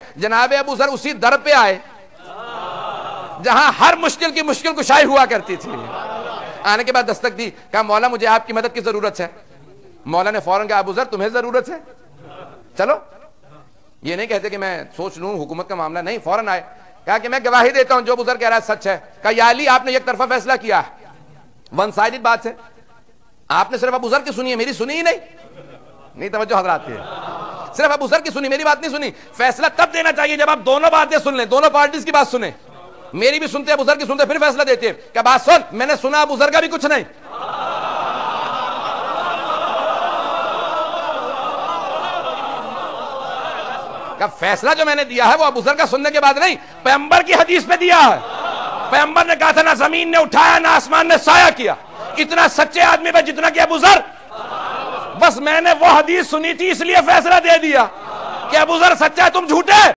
جناب ابو ذر اسی در پہ آئے جہاں ہر مشکل کی مشکل کشائی ہوا کرتی تھی. آنے کے بعد دستک دی, کہا مولا مجھے آپ کی مدد کی ضرورت ہے. مولا نے فوراً کہا ابو ذر تمہیں ضرورت ہے, چلو. یہ نہیں کہتے کہ میں سوچ لوں حکومت کا معاملہ, نہیں, فوراً آئے. کہا کہ میں گواہی دیتا ہوں جو ابو ذر کہہ رہا ہے سچ ہے. کہا یا علی آپ نے ایک طرفہ فیصلہ کیا ہے, ون سائیڈڈ بات ہے, آپ نے صرف ابو ذر کی سنی ہے, میری سنی ہی نہیں توجہ حضرات کی, صرف ابو ذر کی سنی, میری بات نہیں سنی. فیصلہ تب دینا چاہیے جب آپ دونوں باتیں سن لیں, دونوں پارٹیز کی بات سنیں. میری بھی سنتے ابو ذر کی سنتے, پھر فیصلہ دیتے ہیں. کہ بات سن, میں نے سنا ابو ذر کا بھی کچھ نہیں. کہ فیصلہ جو میں نے دیا ہے وہ ابو ذر کا سننے کے بعد نہیں, پیغمبر کی حدیث پہ دیا ہے. پیغمبر نے کہا تھا نہ زمین نے اٹھایا نہ آسمان نے سایہ کیا اتنا سچے آدمی پہ جتنا کہ ابو ذر. بس میں نے وہ حدیث سنی تھی اس لیے فیصلہ دے دیا کہ ابو ذر سچا ہے تم جھوٹے.